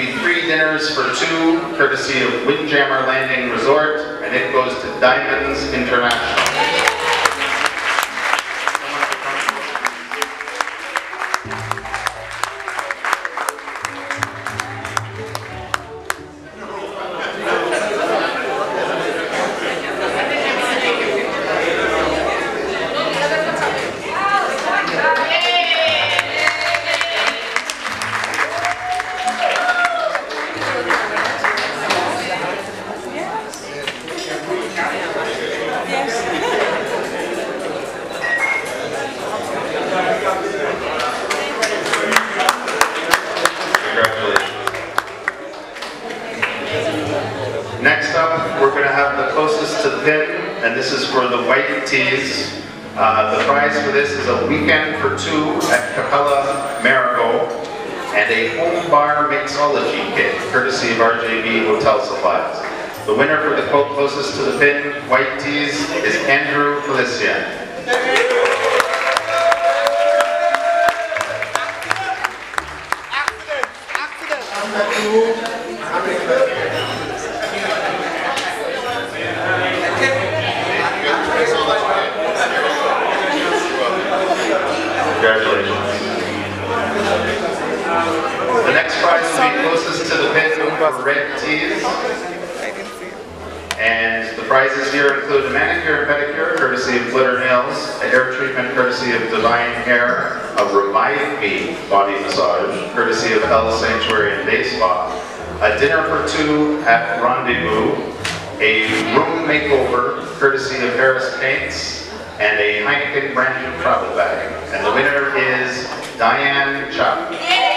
be 3 dinners for 2, courtesy of Windjammer Landing Resort, and it goes to Diamonds International. Next up, we're going to have the closest to the pin, and this is for the white tees. The prize for this is a weekend for 2 at Capella Marigold and a home bar mixology kit, courtesy of RJB Hotel Supplies. The winner for the closest to the pin, white tees, is Andrew Lucia. Congratulations. The next prize will be closest to the pin for red tees. And the prizes here include a manicure and pedicure, courtesy of Glitter Nails, a hair treatment courtesy of Divine Hair, a Revive Me body massage, courtesy of Hell Sanctuary and Day Spa, a dinner for 2 at Rendezvous, a room makeover, courtesy of Harris Paints, and a Heineken branded travel bag. And the winner is Diane Chapman.